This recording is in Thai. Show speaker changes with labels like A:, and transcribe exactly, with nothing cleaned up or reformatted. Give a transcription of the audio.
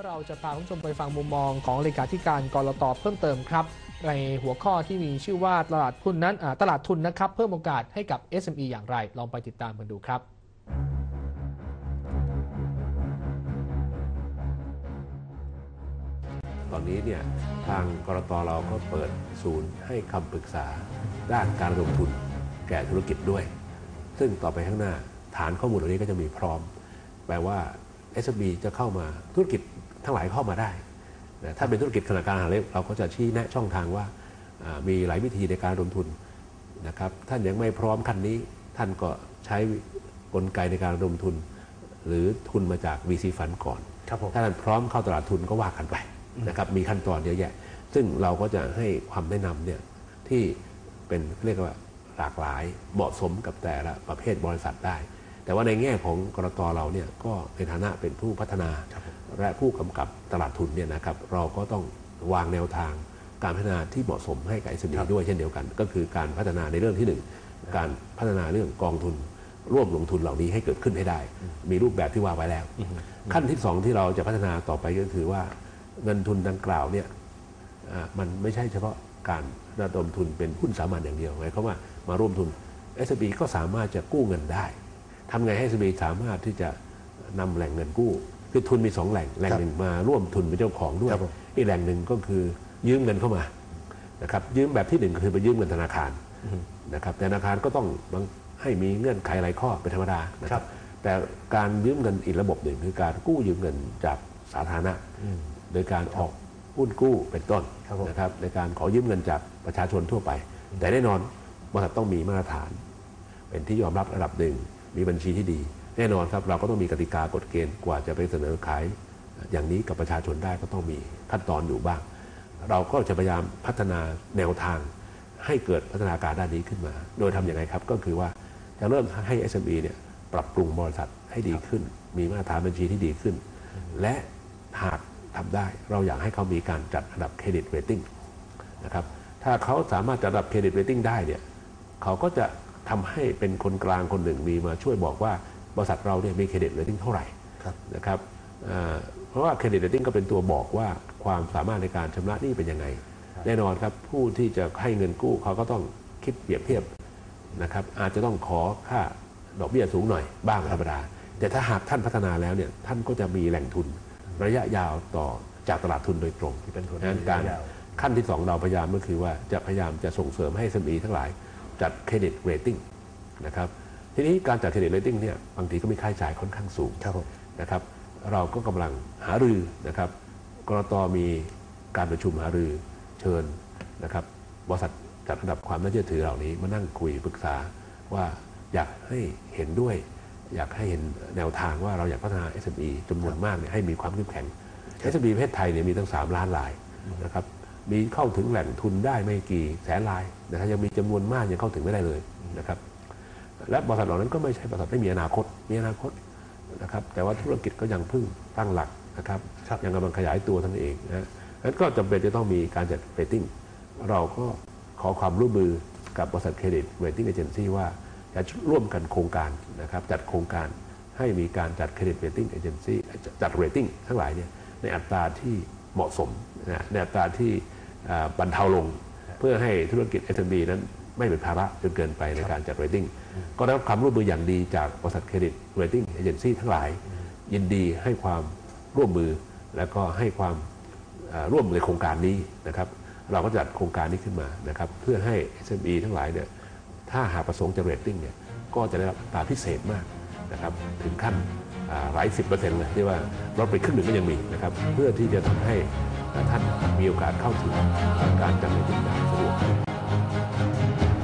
A: เราจะพาคุณผู้ชมไปฟังมุมมองของเลขาธิการกลต.เพิ่มเติมครับในหัวข้อที่มีชื่อว่าตลาดทุนนั้นตลาดทุนนะครับเพิ่มโอกาสให้กับ เอส เอ็ม อี อย่างไรลองไปติดตามกันดูครับ
B: ตอนนี้เนี่ยทางกลต.เราก็เปิดศูนย์ให้คำปรึกษาด้านการลงทุนแก่ธุรกิจด้วยซึ่งต่อไปข้างหน้าฐานข้อมูลเหล่านี้ก็จะมีพร้อมแปลว่า เอส เอ็ม อี จะเข้ามาธุรกิจทั้งหลายเข้ามาได้นะถ้าเป็นธุรกิจขนาดกลางขนาดเล็กเราก็จะชี้แนะช่องทางว่ามีหลายวิธีในการลงทุนนะครับท่านยังไม่พร้อมขั้นนี้ท่านก็ใช้กลไกในการลงทุนหรือทุนมาจาก วี ซี Fund ก่อนถ้าท่านพร้อมเข้าตลาดทุนก็ว่ากันไปนะครับมีขั้นตอนเยอะแยะซึ่งเราก็จะให้ความแนะนำเนี่ยที่เป็นเรียกว่าหลากหลายเหมาะสมกับแต่ละประเภทบริษัทได้แต่ว่าในแง่ของกลต.เราเนี่ยก็ในฐานะเป็นผู้พัฒนาและผู้กำกับตลาดทุนเนี่ยนะครับเราก็ต้องวางแนวทางการพัฒนาที่เหมาะสมให้กับ เอส เอ็ม อี ด้วยเช่นเดียวกันก็คือการพัฒนาในเรื่องที่หนึ่งการพัฒนาเรื่องกองทุนร่วมลงทุนเหล่านี้ให้เกิดขึ้นให้ได้มีรูปแบบที่ว่าไว้แล้วขั้นที่สองที่เราจะพัฒนาต่อไปก็คือว่าเงินทุนดังกล่าวเนี่ยมันไม่ใช่เฉพาะการระดมทุนเป็นหุ้นสามัญอย่างเดียวหมายความว่ามาร่วมทุน เอส เอ็ม อี ก็สามารถจะกู้เงินได้ทำไงให้ เอส เอ็ม อี สามารถที่จะนำแหล่งเงินกู้คือทุนมีสองแหล่งแหล่งหนึ่งมาร่วมทุนเป็นเจ้าของด้วยอีกแหล่งหนึ่งก็คือยืมเงินเข้ามานะครับยืมแบบที่หนึ่งคือไปยืมเงินธนาคารนะครับธนาคารก็ต้องให้มีเงื่อนไขหลายข้อเป็นธรรมดานะครับแต่การยืมเงินอีกระบบหนึ่งคือการกู้ยืมเงินจากสาธารณะโดยการออกหุ้นกู้เป็นต้นนะครับในการขอยืมเงินจากประชาชนทั่วไปแต่แน่นอนบริษัทต้องมีมาตรฐานเป็นที่ยอมรับระดับหนึ่งมีบัญชีที่ดีแน่นอนครับเราก็ต้องมีกติกากฎเกณฑ์กว่าจะไปเสนอขายอย่างนี้กับประชาชนได้ก็ต้องมีขั้นตอนอยู่บ้างเราก็จะพยายามพัฒนาแนวทางให้เกิดพัฒนาการด้านนี้ขึ้นมาโดยทำอย่างไรครับก็คือว่าจะเริ่มให้ เอส เอ็ม อี เนี่ยปรับปรุงบริษัทให้ดีขึ้นมีมาตรฐานบัญชีที่ดีขึ้นและหากทำได้เราอยากให้เขามีการจัดอันดับเครดิตเรตติ้งนะครับถ้าเขาสามารถจัดอันดับเครดิตเรตติ้งได้เนี่ยเขาก็จะทำให้เป็นคนกลางคนหนึ่งมีมาช่วยบอกว่าบริษัทเราเนี่ยมีเครดิตเรตติ้งเท่าไหร่นะครับเพราะว่าเครดิตเรตติ้งก็เป็นตัวบอกว่าความสามารถในการชำระหนี้เป็นยังไงแน่นอนครับผู้ที่จะให้เงินกู้เขาก็ต้องคิดเปรียบเทียบนะครับอาจจะต้องขอค่าดอกเบี้ยสูงหน่อยบ้างธรรมดาแต่ถ้าหากท่านพัฒนาแล้วเนี่ยท่านก็จะมีแหล่งทุนระยะยาวต่อจากตลาดทุนโดยตรงที่เป็นทุนการขั้นที่สองเราพยายามก็คือว่าจะพยายามจะส่งเสริมให้ เอส เอ็ม อี ทั้งหลายจัดเครดิตเรตติ้งนะครับทีนี้การจัดเครดิตเรตติ้งเนี่ยบางทีก็มีค่าใช้จ่ายค่อนข้างสูงนะครับเราก็กำลังหารือนะครับกลต.มีการประชุมหารือเชิญนะครับบริษัทจัดอันดับความน่าเชื่อถือเหล่านี้มานั่งคุยปรึกษาว่าอยากให้เห็นด้วยอยากให้เห็นแนวทางว่าเราอยากพัฒนา เอส เอ็ม อี จำนวนมากเนี่ยให้มีความเข้มแข็ง เอส เอ็ม อี ประเทศไทยเนี่ยมีตั้งสามล้านรายนะครับมีเข้าถึงแหล่งทุนได้ไม่กี่แสนรายนะครับยังมีจำนวนมากยังเข้าถึงไม่ได้เลยนะครับและบริษัทเหล่านั้นก็ไม่ใช่บริษัทไม่มีอนาคตมีอนาคตนะครับแต่ว่าธุรกิจก็ยังเพิ่งตั้งหลักนะครับยังกำลังขยายตัวทั้งเองนะนั้นก็จำเป็นจะต้องมีการจัดเรตติ้งเราก็ขอความร่วมมือกับบริษัทเครดิตเรตติ้งเอเจนซี่ว่าจะร่วมกันโครงการนะครับจัดโครงการให้มีการจัดเครดิตเรตติ้งเอเจนซี่จัดเรตติ้งทั้งหลายเนี่ยในอัตราที่เหมาะสมนะในอัตราที่บรรเทาลงเพื่อให้ธุรกิจ เอส เอ็ม อี นั้นไม่เป็นภาระจนเกินไปในการจัดเรตติ้งก็ได้รับความร่วมมืออย่างดีจากบริษัทเครดิตเรตติ้งเอเจนซี่ทั้งหลายยินดีให้ความร่วมมือและก็ให้ความร่วมในโครงการนี้นะครับเราก็จัดโครงการนี้ขึ้นมานะครับเพื่อให้ เอส เอ็ม อี ทั้งหลายเนี่ยถ้าหากประสงค์จะเรตติ้งเนี่ยก็จะได้รับอัตราพิเศษมากนะครับถึงขั้นหลายสิบเปอร์เซ็นต์เลยที่ว่าลดไปครึ่งหนึ่งก็ยังมีนะครับเพื่อที่จะทำให้ท่านมีโอกาสเข้าถึงการจัดเรตติ้งได้สะดวก